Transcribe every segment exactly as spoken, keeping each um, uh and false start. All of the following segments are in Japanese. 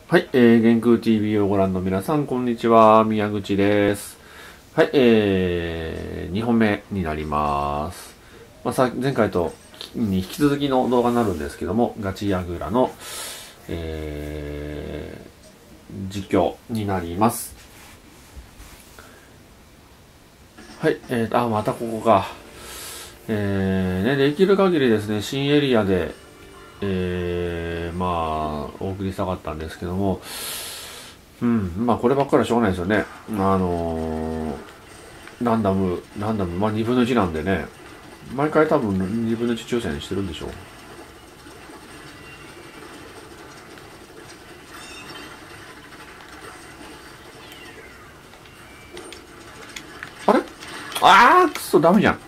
はい、えー、元空 ティーブイ をご覧の皆さん、こんにちは。宮口です。はい、えー、にほんめになります。まあ、さ前回とに引き続きの動画になるんですけども、ガチヤグラの、えー、実況になります。はい、えー、あ、またここか。えー、ね、できる限りですね、新エリアで、えー、まあ、お送りしたかったんですけども、うん、まあこればっかりはしょうがないですよね。あのー、ランダム、ランダム、まあにぶんのいちなんでね、毎回多分にぶんのいち抽選してるんでしょう。あれあーくそ、ダメじゃん。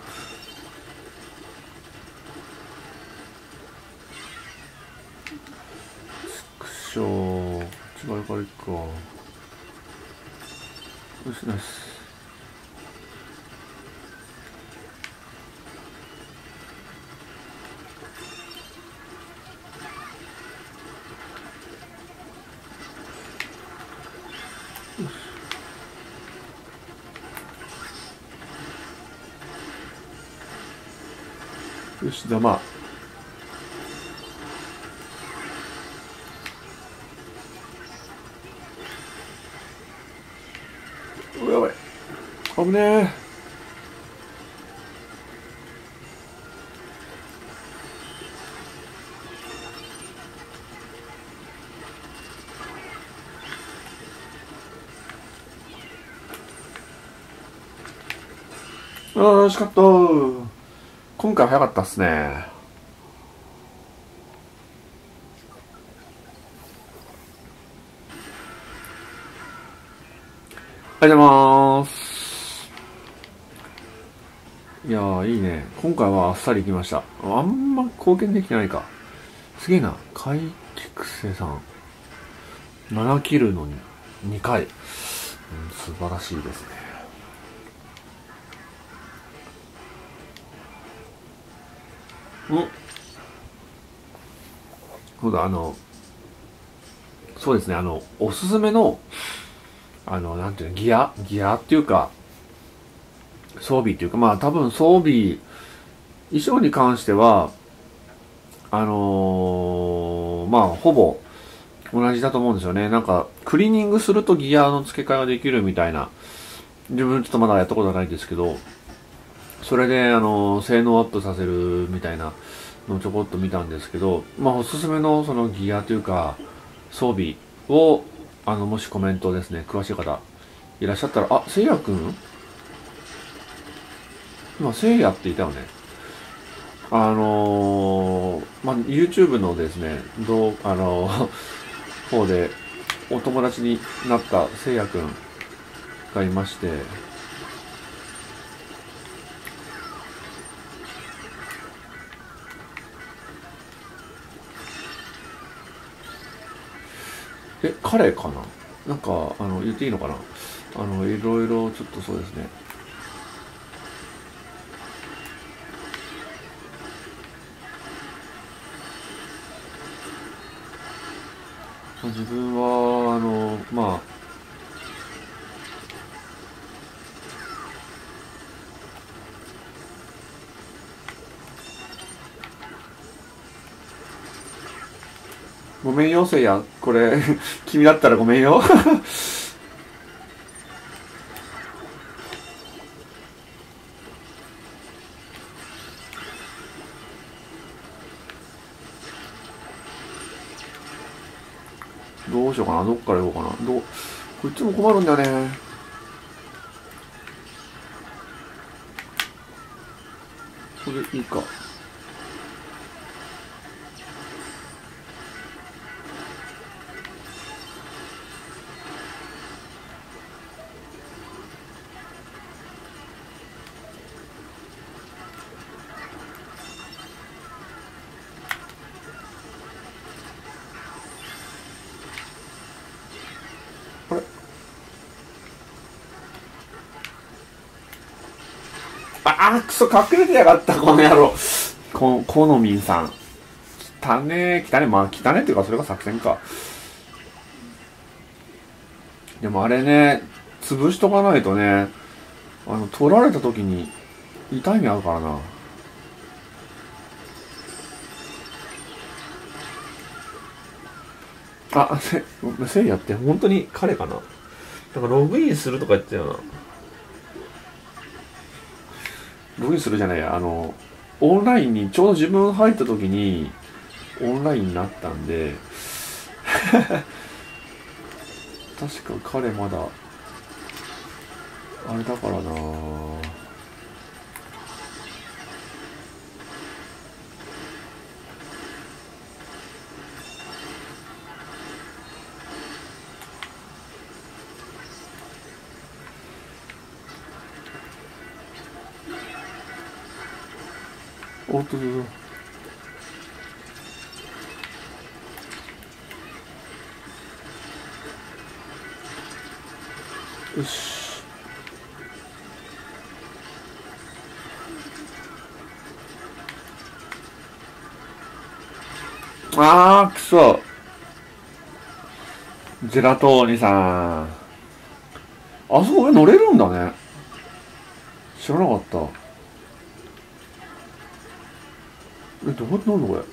くしょー、違いからいっか。よし、ナイス。よし、じゃあまあ、うやばい。危ねえ。あー、惜しかったー。今回早かったっすね。ありがとうございます。いやー、いいね。今回はあっさりいきました。あんま貢献できてないか。すげえな。怪菊生さん。ななキルのにかい。うん、素晴らしいですね。うん。そうだ、あの、そうですね、あの、おすすめの、あの、なんていうの、ギアギアっていうか、装備っていうか、まあ多分装備、衣装に関しては、あのーまあほぼ同じだと思うんですよね。なんか、クリーニングするとギアの付け替えができるみたいな、自分ちょっとまだやったことはないですけど、それで、あの、性能アップさせるみたいなのをちょこっと見たんですけど、まあ、おすすめのそのギアというか、装備を、あの、もしコメントですね、詳しい方いらっしゃったら、あ、せいやくん今、せいやっていたよね。あのー、まあ、YouTube のですね、どう、あのー、方で、お友達になったせいやくんがいまして、え、彼かななんか、あの、言っていいのかなあの、いろいろちょっとそうですね。自分は、あの、まあ、ごめんよ、せいや。これ、君だったらごめんよ。どうしようかな。どっから行こうかな。どう、こいつも困るんだよね。これいいか。これ。ああ、くそ、隠れてやがった、この野郎。こ、このみんさん。汚ねえ、汚ねえ、まあ汚ねえっていうか、それが作戦か。 でもあれね、潰しとかないとね、あの、取られた時に痛い目あるからな。あ、せ、せいやって本当に彼かな。なんかログインするとか言ってたよな。ログインするじゃないや、あの、オンラインに、ちょうど自分入った時に、オンラインになったんで、確か彼まだ、あれだからなぁ。おっとっとっと。よし。あー、くそ。ジェラトーニさん。あそこ上乗れるんだね。知らなかった。え、どうやって乗るのこれ。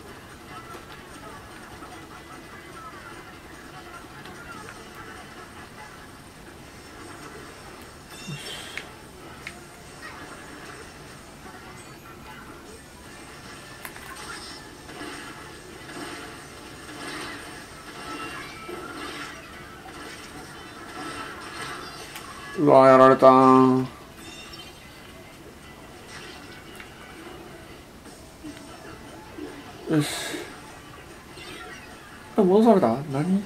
うわー、やられたー。よし。あ、戻された？何？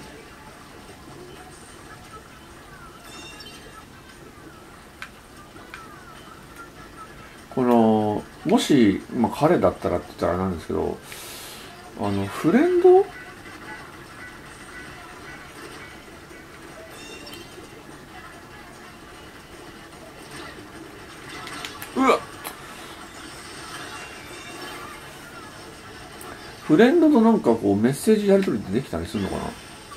この、もし、まあ、彼だったらって言ったらあれなんですけど、あの、フレンドうわフレンドとなんかこうメッセージやり取りってできたりするのかな。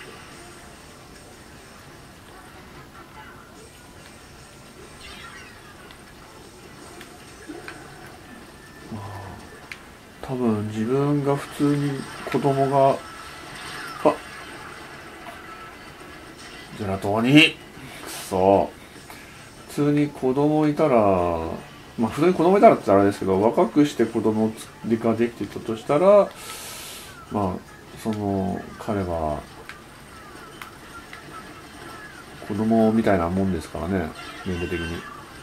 多分自分が普通に子供が、あ、ジェラトーニくそ。普通に子供いたら、まあ普通に子供いたらって言ったらあれですけど、若くして子供ができてたとしたら、まあ、その、彼は、子供みたいなもんですからね、年齢的に。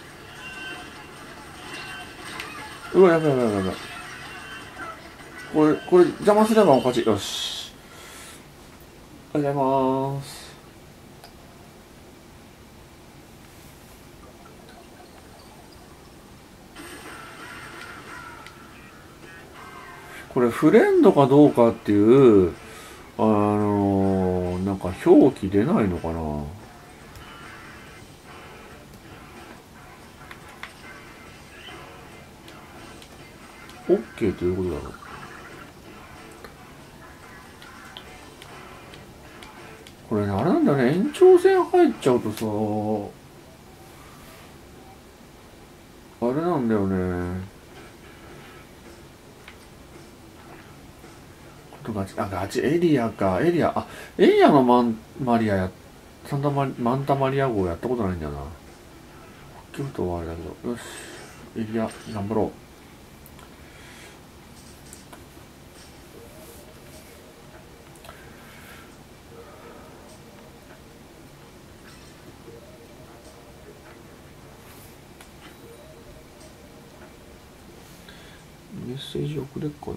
うわ、やばいやばいやばいやばい。これ、これ邪魔すればおかしい。よし。おはようございます。これフレンドかどうかっていう、あのー、なんか表記出ないのかな。OK ということだろう。これね、あれなんだよね、延長戦入っちゃうとさ、あれなんだよね。ことガチ、あ、ガチ、エリアか、エリア、あ、エリアのマンマリアや、サンタマリ、マンタマリア号やったことないんだよな。聞くとはあれだけど、よし、エリア、頑張ろう。メッセージ送れっかな。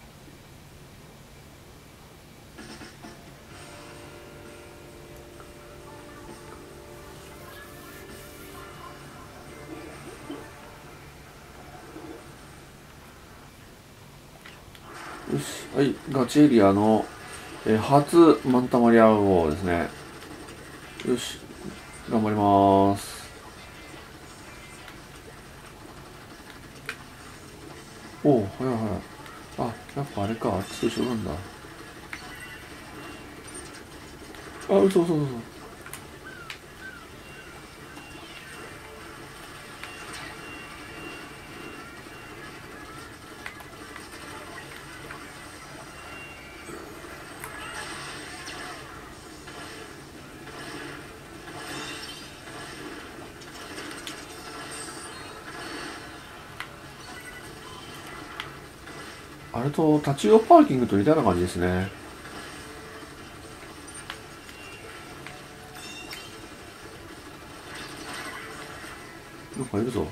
よし、はい、ガチエリアの、えー初マンタマリア号ですね。よし、頑張ります。おお、はいはい。あ、やっぱあれか、あっちと一緒なんだ。あ、嘘嘘嘘。 あれと立ち用パーキングと似たような感じですね。なんかいるぞ。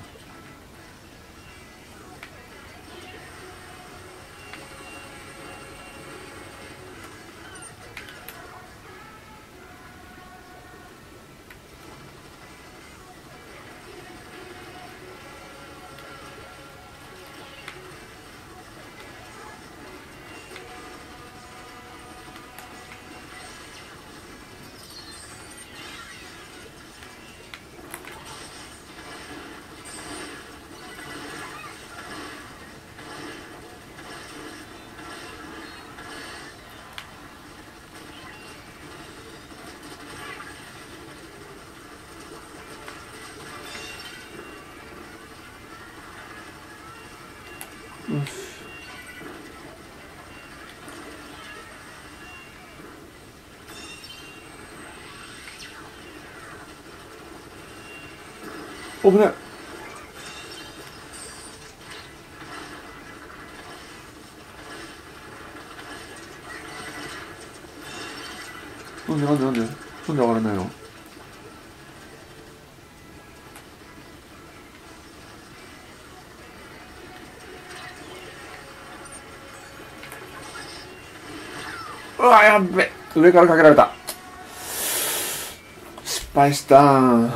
よし。危ない。なんでなんでなんでなんで上がれないの？うわ、やっべ。上からかけられた。失敗したー。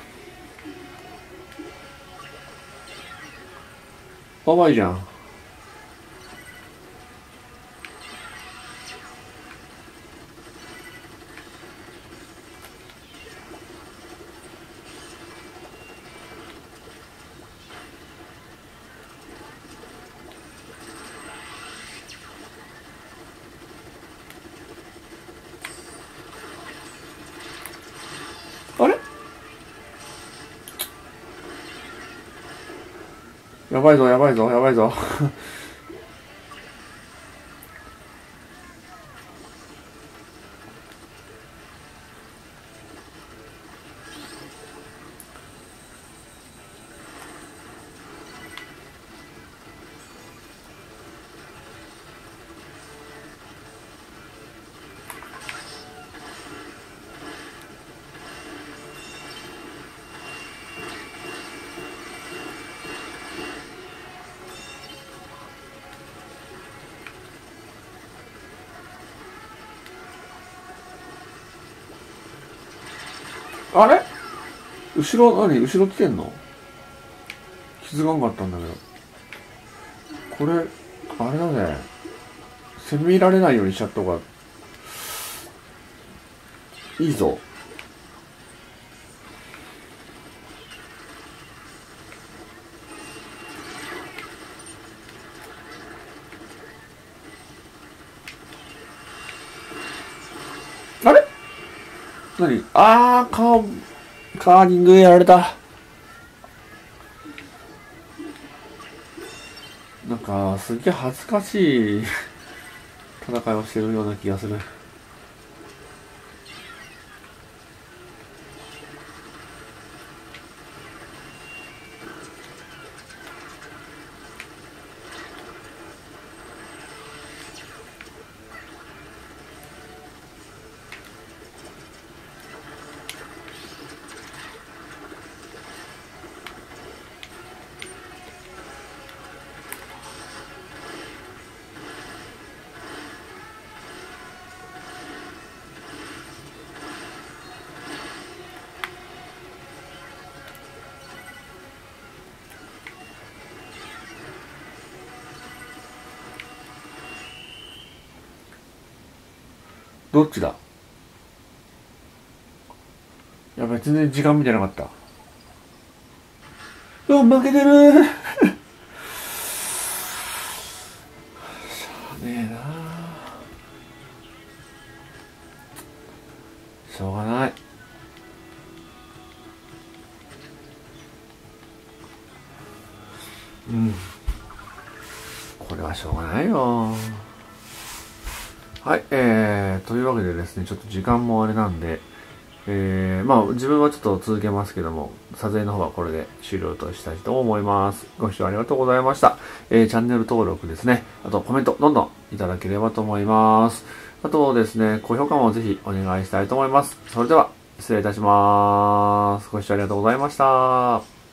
やばいじゃん。あれ？やばいぞ、やばいぞ、やばいぞ。あれ？後ろ、何？後ろ来てんの？気づかんかったんだけど。これ、あれだね。攻められないようにしちゃった方がいいぞ。あれ？何？あー、カー、カーリングやられた。なんか、すっげえ恥ずかしい戦いをしてるような気がする。どっちだ？やばい、全然時間見てなかった。うわ、負けてるー。しゃあねえなー。しょうがない。うん。これはしょうがないよ。はい、えー、というわけでですね、ちょっと時間もあれなんで、 えー、まあ自分はちょっと続けますけども、撮影の方はこれで終了としたいと思います。ご視聴ありがとうございました。えー、チャンネル登録ですね。あとコメントどんどんいただければと思います。あとですね、高評価もぜひお願いしたいと思います。それでは、失礼いたします。ご視聴ありがとうございました。